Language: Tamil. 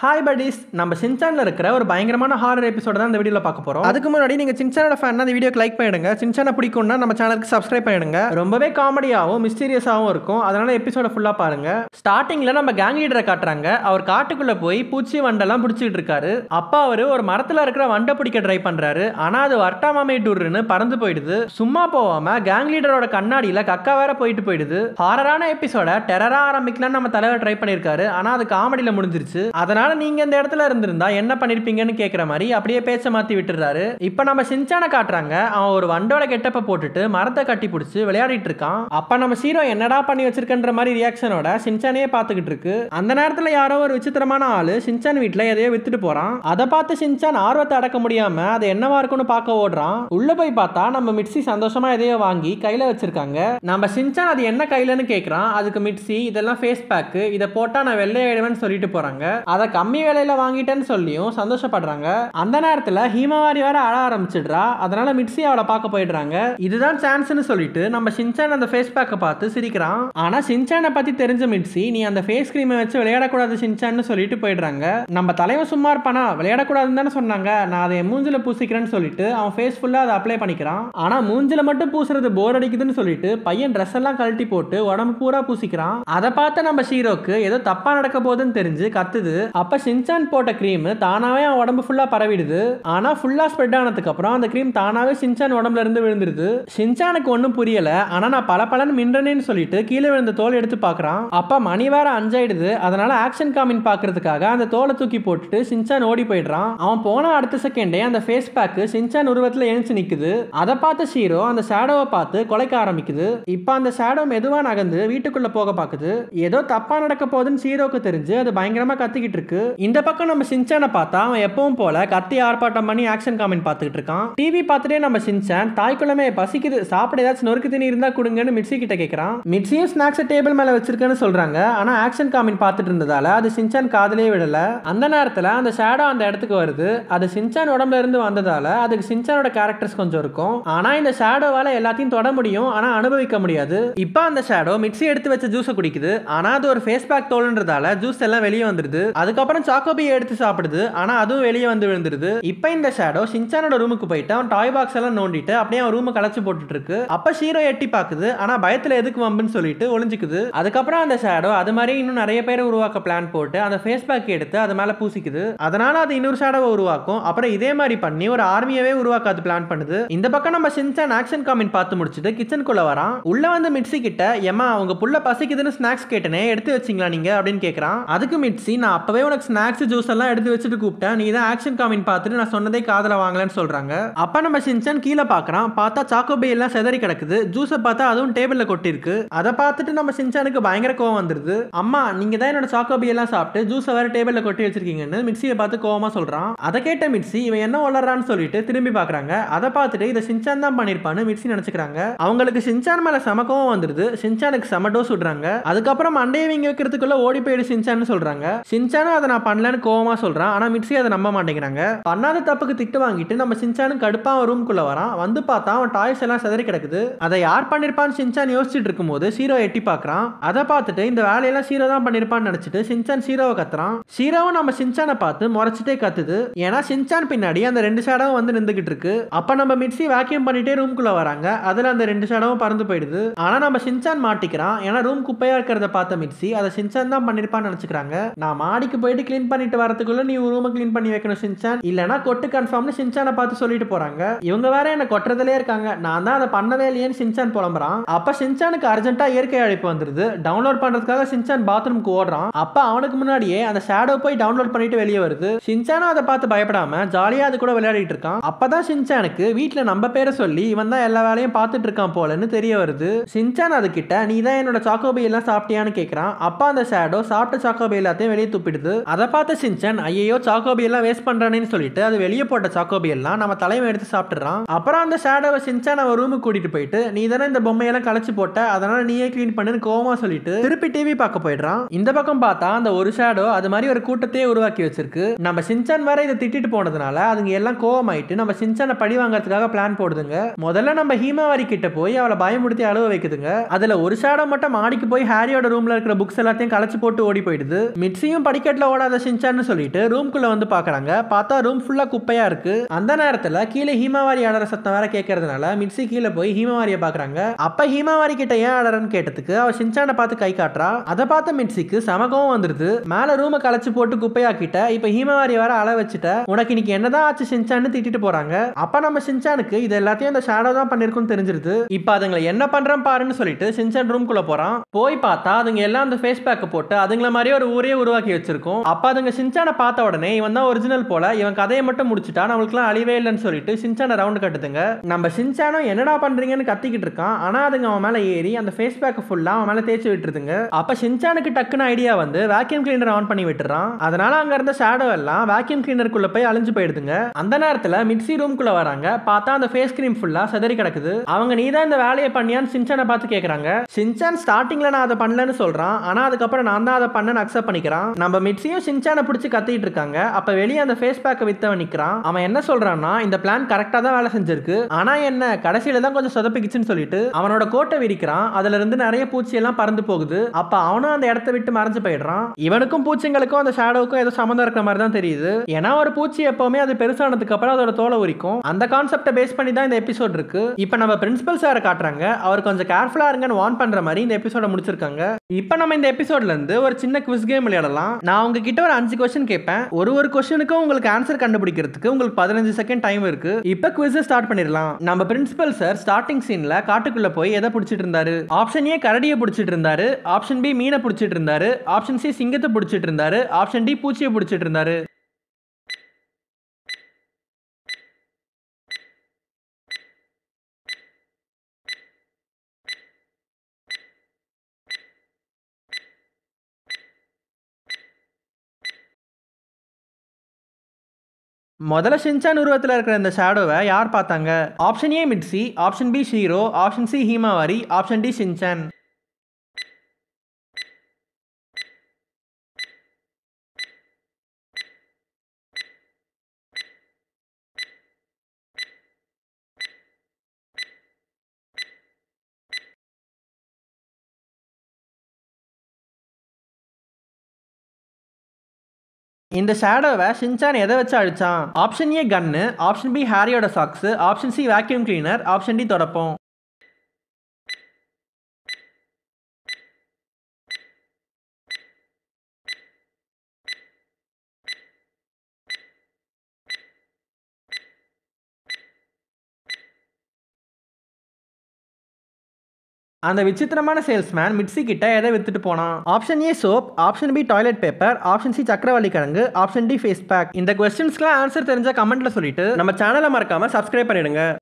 ஹாய் buddies, நம்ம ஷின்சான்ல இருக்கிற ஒரு பயங்கரமான ஹாரர் எபிசோட தான் இந்த வீடியோல பார்க்க போறோம். அதுக்கு முன்னாடி நீங்க ஷின்சானோட ஃபேன்னா இந்த வீடியோக்கு லைக் பண்ணிடுங்க. ஷின்சானை பிடிக்கும்னா நம்ம சேனலுக்கு சப்ஸ்கிரைப் பண்ணிடுங்க. ரொம்பவே காமெடியாவும் மிஸ்டீரியஸாவும் இருக்கும். அதனால எபிசோட ஃபுல்லா பாருங்க. ஸ்டார்டிங்ல நம்ம கேங் லீடரை காட்டுறாங்க. அவர் காட்டுக்குள்ள போய் பூச்சி வண்டெல்லாம் பிடிச்சிட்டு இருக்காரு. அப்பா அவரு ஒரு மரத்துல இருக்கிற வண்டை பிடிக்க ட்ரை பண்றாரு. ஆனா அது வர்ட்டாமாமே டூர்னு பறந்து போயிடுது. சும்மா போகாம கேங் லீடரோட கண்ணாடியில கக்கா வேற போயிடுது. ஹாரரான எபிசோட டெரரா ஆரம்பிக்கலாம்னு நம்ம தலைவர் ட்ரை பண்ணிருக்காரு. ஆனா அது காமெடியில முடிஞ்சிருச்சு. அதனால நீங்க இந்த இடத்துல இருந்திருந்தா என்ன பண்ணிருப்பீங்கன்னு கேக்குற மாதிரி அப்படியே பேச்ச மாத்தி விட்டுறாரு. இப்ப நம்ம ஷின்சானை காட்டுறாங்க. அவன் ஒரு வண்டோட கெட்டப்ப போட்டுட்டு மரத்தை கட்டி பிடிச்சு விளையாடிட்டு இருக்கான். அப்ப நம்ம ஹீரோ என்னடா பண்ணி வச்சிருக்கன்ற மாதிரி ரியாக்ஷனோட ஷின்சானையே பாத்துக்கிட்டு இருக்கு. அந்த நேரத்துல யாரோ ஒரு விசித்திரமான ஆளு ஷின்சான் வீட்டுல எதையோ வித்துட்டு போறான். அதை பார்த்து ஷின்சான் ஆர்வத்தை அடக்க முடியாம அது என்னவா இருக்குன்னு பார்க்க ஓடுறான். உள்ள போய் பார்த்தா நம்ம மிட்சி சந்தோஷமா எதையோ வாங்கி கையில வச்சிருக்காங்க. நம்ம ஷின்சான் அது என்ன கையிலன்னு கேக்குறான். அதுக்கு மிட்சி இதெல்லாம் ஃபேஸ் பேக், இதை போட்டா நான் வெள்ளை ஆயிடுவேன்னு சொல்லிட்டு போறாங்க. அதை கம்மி விலையில வாங்கிட்டேன்னு சொல்லியும் சந்தோஷப்படுறாங்க. அந்த நேரத்துல ஹீமாவாரி வேற அழ ஆரம்பிச்சிடுறா. அதனால மிட்சி அவளை பார்க்க போயிடுறாங்க. இதுதான் சான்ஸ்னு சொல்லிட்டு நம்ம ஷின்சான் அந்த ஃபேஸ் பேக்கை பார்த்து சிரிக்கிறான். ஆனா ஷின்சானை பத்தி தெரிஞ்ச மிட்சி நீ அந்த ஃபேஸ் கிரீமை வச்சு விளையாடக்கூடாது ஷின்சான்னு சொல்லிட்டு போயிடுறாங்க. நம்ம தலைவன் சும்மா இருப்பானா, விளையாடக்கூடாதுன்னு தானே சொன்னாங்க, நான் அதை மூஞ்சில பூசிக்கிறேன்னு சொல்லிட்டு அவன் ஃபேஸ் ஃபுல்லா அதை அப்ளை பண்ணிக்கிறான். ஆனா மூஞ்சில மட்டும் பூசுறது போர் அடிக்குதுன்னு சொல்லிட்டு பையன் ட்ரெஸ் எல்லாம் கழட்டி போட்டு உடம்பு பூரா பூசிக்கிறான். அதை பார்த்து நம்ம ஹீரோக்கு ஏதோ தப்பா நடக்க போகுதுன்னு தெரிஞ்சு கத்துது. அப்ப ஷின்சான் போட்ட கிரீம் தானாவே அவன் உடம்பு ஃபுல்லா பரவிடுது. ஆனா ஃபுல்லா ஸ்ப்ரெட் ஆனதுக்கு அப்புறம் அந்த கிரீம் தானாவே ஷின்சான் உடம்புல இருந்து விழுந்துருது. ஷின்சானுக்கு ஒன்னும் புரியல. ஆனா நான் பலன்னு மின்றனேன்னு சொல்லிட்டு கீழே விழுந்த தோல் எடுத்து பார்க்கறான். அப்ப மணி வேற 5 ஆயிடுது. அதனால ஆக்ஷன் காமின் பார்க்கிறதுக்காக அந்த தோலை தூக்கி போட்டுட்டு ஷின்சான் ஓடி போயிடுறான். அவன் போன அடுத்த செகண்டே அந்த ஃபேஸ் பேக் ஷின்சான் உருவத்துல எழுந்து நிக்குது. அதை பார்த்த ஹீரோ அந்த ஷேடோவை பார்த்து கொலைக்க ஆரம்பிக்குது. இப்ப அந்த ஷேடோ மெதுவா நகர்ந்து வீட்டுக்குள்ள போக பாக்குது. ஏதோ தப்பா நடக்க போகுதுன்னு ஹீரோக்கு தெரிஞ்சு அது பயங்கரமா கத்திக்கிட்டு இருக்கு. இந்த பக்கம் நம்ம ஷின்சானை பார்த்தா அவன் எப்பவும் போல கத்தி ஆர்ப்பாட்டம் பண்ணி ஆக்ஷன் காமெண்ட் பார்த்துக்கிட்டு இருக்கான். டிவி பார்த்துட்டே நம்ம ஷின்சான் தாய்க்குள்ளமே பசிக்குது, சாப்பிட ஏதாச்சும் நொறுக்கு தண்ணி இருந்தா கொடுங்கன்னு மிட்சி கிட்ட கேட்கறான். மிட்சியும் ஸ்நாக்ஸ் டேபிள் மேல வச்சிருக்கேன்னு சொல்றாங்க. ஆனா ஆக்ஷன் காமெண்ட் பார்த்துட்டு இருந்ததால அது ஷின்சான் காதலே விடல. அந்த நேரத்துல அந்த ஷேடோ அந்த இடத்துக்கு வருது. அது ஷின்சான் உடம்புல இருந்து வந்ததால அதுக்கு ஷின்சானோட கேரக்டர்ஸ் கொஞ்சம் இருக்கும். ஆனா இந்த ஷேடோவால எல்லாத்தையும் தொட முடியும், ஆனா அனுபவிக்க முடியாது. இப்ப அந்த ஷேடோ மிட்சி எடுத்து வச்ச ஜூஸை குடிக்குது. ஆனா அது ஒரு ஃபேஸ் பேக் தோல்ன்றதால ஜூஸ் எல்லாம் வெளியே வந்துருது. அதுக்கப்புறம் சாக்கோபியை எடுத்து சாப்பிடுது. ஆனா அதுவும் வெளியே வந்து விழுந்துருது. இப்ப இந்த ஷேடோ ஷின்சானோட ரூமுக்கு போயிட்டு அவன் டாய் பாக்ஸ் எல்லாம் நோண்டிட்டு அப்படியே அவன் ரூமை கலச்சு போட்டுட்டு இருக்கு. அப்ப ஹீரோ எட்டி பாக்குது. ஆனா பயத்துல எதுக்கு வம்புன்னு சொல்லிட்டு ஒளிஞ்சுக்குது. அதுக்கப்புறம் அந்த ஷேடோ அது மாதிரி இன்னும் நிறைய பேரை உருவாக்க பிளான் போட்டு அந்த ஃபேஸ் பேக் எடுத்து அது மேல பூசிக்குது. அதனால அது இன்னொரு ஷேடோவை உருவாக்கும். அப்புறம் இதே மாதிரி பண்ணி ஒரு ஆர்மியவே உருவாக்காது பிளான் பண்ணுது. இந்த பக்கம் நம்ம ஷின்சான் ஆக்ஷன் காமெண்ட் பார்த்து முடிச்சுட்டு கிச்சனுக்குள்ள வரான். உள்ள வந்து மிட்சி கிட்ட ஏமா உங்க புள்ள பசிக்குதுன்னு ஸ்நாக்ஸ் கேட்டனே எடுத்து வச்சிங்களா நீங்க அப்படின்னு கேக்குறான். அதுக்கு மிட்சி நான் அப்பவே உனக்கு ஸ்நாக்ஸ் ஜூஸ் எல்லாம் எடுத்து வச்சுட்டு கூப்பிட்டேன், நீ தான் ஆக்ஷன் காமெண்ட் பார்த்துட்டு நான் சொன்னதே காதல வாங்கலன்னு சொல்றாங்க. அப்ப நம்ம ஷின்சான் கீழே பார்க்கறான். பார்த்தா சாக்கோபி எல்லாம் செதறி கிடக்குது. ஜூஸை பார்த்தா அதுவும் டேபிள்ல கொட்டி இருக்கு. அதை பார்த்துட்டு நம்ம ஷின்சானுக்கு பயங்கர கோவம் வந்துருது. அம்மா நீங்க தான் என்னோட சாக்கோபி எல்லாம் சாப்பிட்டு ஜூஸை வேற டேபிள்ல கொட்டி வச்சிருக்கீங்கன்னு மிட்சியை பார்த்து கோவமா சொல்றான். அதை கேட்ட மிட்சி இவன் என்ன வளர்றான்னு சொல்லிட்டு திரும்பி பார்க்கறாங்க. அதை பார்த்துட்டு இதை ஷின்சான் தான் பண்ணிருப்பான்னு மிட்சி நினைச்சுக்கிறாங்க. அவங்களுக்கு ஷின்சான் மேல செம கோவம் வந்துருது. ஷின்சானுக்கு செம டோஸ் விடுறாங்க. அதுக்கப்புறம் மண்டையை வீங்க வைக்கிறதுக்குள்ள ஓடி போயிடு ஷின்சான்னு சொல்றாங்க. ஷின்சானும் அதை நான் பண்ணலன்னு கோவமா சொல்றான். ஆனா மிட்சி அதை நம்ப மாட்டேங்கிறாங்க. பண்ணாத தப்புக்கு திட்டு வாங்கிட்டு நம்ம ஷின்சானும் கடுப்பா ரூம்குள்ள வரான். வந்து பார்த்தா அவன் டாய்ஸ் எல்லாம் செதறி கிடக்குது. அதை யார் பண்ணிருப்பான்னு ஷின்சான் யோசிச்சுட்டு இருக்கும்போது ஹீரோ எட்டி பார்க்கறான். அதை பார்த்துட்டு இந்த வேலையெல்லாம் ஹீரோ தான் பண்ணிருப்பான்னு நினைச்சிட்டு ஷின்சான் ஹீரோவை கத்துறான். ஹீரோவும் நம்ம ஷின்சானை பார்த்து முறைச்சிட்டே கத்துது. ஏன்னா ஷின்சான் பின்னாடி அந்த 2 ஷேடோவும் வந்து நின்றுகிட்டு இருக்கு. அப்ப நம்ம மிட்சி வேக்யூம் பண்ணிட்டே ரூம்குள்ள வராங்க. அதுல அந்த 2 ஷேடோவும் பறந்து போயிடுது. ஆனா நம்ம ஷின்சான் மாட்டிக்கிறான். ஏன்னா ரூம் குப்பையா இருக்கிறத பார்த்த மிட்சி அதை ஷின்சான் தான் பண்ணிருப்பான்னு நினைச்சுக்கிறாங்க. நான் மாடிக்கு போயிட்டு கிளீன் பண்ணிட்டு வரதுக்குள்ள நீ ரூமை கிளீன் பண்ணி வைக்கணும் ஷின்சான், இல்லனா கொட்டு கன்ஃபார்ம்னு ஷின்சானை பார்த்து சொல்லிட்டு போறாங்க. இவங்க வேற என்ன கொட்டுறதுலயே இருக்காங்க, நான் தான் அதை பண்ணவே இல்லையேன்னு ஷின்சான் புலம்புறான். அப்ப ஷின்சானுக்கு அர்ஜென்ட்டா இயற்கை அழைப்பு வந்துருது. டவுன்லோட் பண்றதுக்காக ஷின்சான் பாத்ரூமுக்கு ஓடுறான். அப்ப அவனுக்கு முன்னாடியே அந்த ஷேடோ போய் டவுன்லோட் பண்ணிட்டு வெளியே வருது. ஷின்சானும் அதை பார்த்து பயப்படாம ஜாலியா அது கூட விளையாடிட்டு இருக்கான். அப்பதான் ஷின்சானுக்கு வீட்டுல நம்ம பேரை சொல்லி இவன் தான் எல்லா வேலையும் பார்த்துட்டு இருக்கான் போலன்னு தெரிய வருது. ஷின்சான் அது கிட்ட நீ தான் என்னோட சாக்கோபி எல்லாம் சாப்பிட்டியான்னு கேட்கறான். அப்ப அந்த ஷேடோ சாப்பிட்ட சாக்கோபி எல்லாத்தையும் வெளியே துப்பிடுது. அதை பார்த்த ஷின்சான் ஐயோ சாக்கோபி எல்லாம் வேஸ்ட் பண்றானேன்னு சொல்லிட்டு அது வெளியே போட்ட சாக்கோபி எல்லாம் நம்ம தலைமை எடுத்து சாப்பிட்டுறான். அப்புறம் அந்த ஷேடோவை ஷின்சான் அவன் ரூமுக்கு கூட்டிட்டு போயிட்டு நீ தானே இந்த பொம்மையெல்லாம் கலைச்சு போட்ட, அதனால நீயே கிளீன் பண்ணுன்னு கோவமா சொல்லிட்டு திருப்பி டிவி பார்க்க போயிடுறான். இந்த பக்கம் பார்த்தா அந்த ஒரு ஷேடோ அது மாதிரி ஒரு கூட்டத்தையே உருவாக்கி வச்சிருக்கு. நம்ம ஷின்சான் வேற இதை திட்டிட்டு போனதுனால அதுங்க எல்லாம் கோவமாயிட்டு நம்ம ஷின்சானை பழி வாங்கறதுக்காக பிளான் போடுதுங்க. முதல்ல நம்ம ஹீமாவாரி கிட்ட போய் அவளை பயமுடுத்தி அழுவ வைக்குதுங்க. அதுல ஒரு ஷேடோ மட்டும் மாடிக்கு போய் ஹாரியோட ரூம்ல இருக்கிற புக்ஸ் எல்லாத்தையும் கலைச்சு போட்டு ஓடி போயிடுது. மிட்சியும் படிக்கட்டுல ஓடாத ஷின்சான்னு சொல்லிட்டு ரூம்குள்ள வந்து பாக்குறாங்க. பார்த்தா ரூம் ஃபுல்லா குப்பையா இருக்கு. அந்த நேரத்துல கீழே ஹிமாவாரி அலற சத்தம் வேற கேட்கறதுனால மிட்சி கீழே போய் ஹிமாவாரிய பாக்குறாங்க. அப்ப ஹிமாவாரி கிட்ட ஏன் அலறன்னு கேட்டதுக்கு அவ ஷின்சானை பார்த்து கை காட்டுறா. அதை பார்த்த மிட்சிக்கு சமகம் வந்துருது. மேல ரூம கலைச்சு போட்டு குப்பையாக்கிட்ட, இப்ப ஹிமாவாரி வர அள வச்சுட்ட, உனக்கு இன்னைக்கு என்னதான் ஆச்சு ஷின்சான்னு திட்டிட்டு போறாங்க. அப்ப நம்ம ஷின்சானுக்கு இது எல்லாத்தையும் அந்த ஷேடோ தான் பண்ணிருக்குன்னு தெரிஞ்சிருது. இப்ப அதுங்களை என்ன பண்றேன் பாருன்னு சொல்லிட்டு ஷின்சான் ரூம்குள்ள போறான். போய் பார்த்தா அதுங்க எல்லாம் அந்த ஃபேஸ் பேக்க போட்டு அதுங்கள மாதிரியே ஒரு ஊரே உருவாக்கி வச்சிருக்கும். அப்ப அதுங்க ஷின்சானை பார்த்த உடனே இவன் தான் ஒரிஜினல் போல, இவன் கதையை மட்டும் முடிச்சுட்டா நம்மளுக்குலாம் அழிவே இல்லைன்னு சொல்லிட்டு ஷின்சானை ரவுண்ட் கட்டுதுங்க. நம்ம ஷின்சானும் என்னடா பண்றீங்கன்னு கத்திக்கிட்டு இருக்கான். ஆனா அதுங்க அவன் மேல ஏறி அந்த ஃபேஸ் பேக்க ஃபுல்லா அவன் மேல தேய்ச்சி விட்டுருதுங்க. அப்ப ஷின்சானுக்கு டக்குன்னு ஐடியா வந்து வேக்யூம் கிளீனர் ஆன் பண்ணி விட்டுறான். அதனால அங்க இருந்த ஷேடோ எல்லாம் வேக்யூம் கிளீனருக்குள்ள போய் அழிஞ்சு போயிடுதுங்க. அந்த நேரத்துல மிட்சி ரூம்குள்ள வராங்க. பார்த்தா அந்த ஃபேஸ் கிரீம் ஃபுல்லா சிதறி கிடக்குது. அவங்க நீதான் இந்த வேலையை பண்ணியான்னு ஷின்சானை பார்த்து கேக்குறாங்க. ஷின்சான் ஸ்டார்டிங்ல நான் அதை பண்ணலன்னு சொல்றான். ஆனா அதுக்கப்புறம் நான் தான் அதை பண்ணேன்னு அக்செப்ட் பண்ணிக்கிறான். நம்ம மிட்சியும் ஷின்சானை பிடிச்சி கத்திட்டு இருக்காங்க. அப்ப வெளியே அந்த ஃபேஸ் பேக்க வித்தவன் நிக்கிறான். அவன் என்ன சொல்றான்னா, இந்த பிளான் கரெக்டா தான் வேலை செஞ்சிருக்கு, ஆனா என்ன கடைசியில தான் கொஞ்சம் சொதப்பிக்கிச்சுன்னு சொல்லிட்டு அவனோட கோட்டை விரிக்கிறான். அதுல இருந்து நிறைய பூச்சி எல்லாம் பறந்து போகுது. அப்ப அவனும் அந்த இடத்தை விட்டு மறைஞ்சு போயிடுறான். இவனுக்கும் பூச்சிங்களுக்கும் அந்த ஷேடோவுக்கும் ஏதோ சம்மந்தம் இருக்கிற மாதிரி தான் தெரியுது. ஏன்னா ஒரு பூச்சி எப்பவுமே அது பெருசானதுக்கு அப்புறம் அதோட தோலை உரிக்கும். அந்த கான்செப்டை பேஸ் பண்ணி தான் இந்த எபிசோட் இருக்கு. இப்ப நம்ம பிரின்சிபல் சாரை காட்டுறாங்க. அவர் கொஞ்சம் கேர்ஃபுல்லா இருங்கன்னு வார்ன் பண்ற மாதிரி இந்த எபிசோட முடிச்சிருக்காங்க. இப்ப நம்ம இந்த எபிசோட்ல இருந்து ஒரு சின்ன குவிஸ் கேம் விளையாடலாம். நான் உங்ககிட்ட ஒரு 5 क्वेश्चन கேட்பேன். ஒரு क्वेश्चனுக்கும் உங்களுக்கு ஆன்சர் கண்டுபிடிக்கிறதுக்கு உங்களுக்கு 15 செகண்ட் டைம் இருக்கு. இப்ப குவிஸ் ஸ்டார்ட் பண்ணிடலாம். நம்ம பிரின்சிபல் சார் ஸ்டார்டிங் சீன்ல காட்டுக்குள்ள போய் எதை பிடிச்சிட்டு இருந்தாரு? ஆப்ஷன் ஏ கரடியை பிடிச்சிட்டு இருந்தாரு, ஆப்ஷன் பி மீனை பிடிச்சிட்டு இருந்தாரு, ஆப்ஷன் சி சிங்கத்தை பிடிச்சிட்டு இருந்தாரு, ஆப்ஷன் டி பூச்சியை பிடிச்சிட்டு இருந்தாரு. முதல்ல ஷின்சான் உருவத்தில் இருக்கிற இந்த ஷேடோவை யார் பார்த்தாங்க? Option A Mitsy, option B Shiro, option C Himawari, option D Shinchan. இந்த ஷேடோவை ஷின்சான் எதை வச்சு அழிச்சான்? Option A gun, option B ஹாரியோட socks, option C vacuum cleaner, option D தொடப்பம். அந்த விசித்திரமான சேல்ஸ்மேன் மிட்சி கிட்ட எதை வித்துட்டு போனான்? Option A soap, option B toilet paper, option C சக்கரவள்ளி கிழங்கு, ஆப்ஷன் டி ஃபேஸ் பேக். இந்த क्वेश्चंसக்குலாம் ஆன்சர் தெரிஞ்ச கமெண்ட்ல சொல்லிட்டு நம்ம சேனலை மறக்காம சப்ஸ்கிரைப் பண்ணிடுங்க.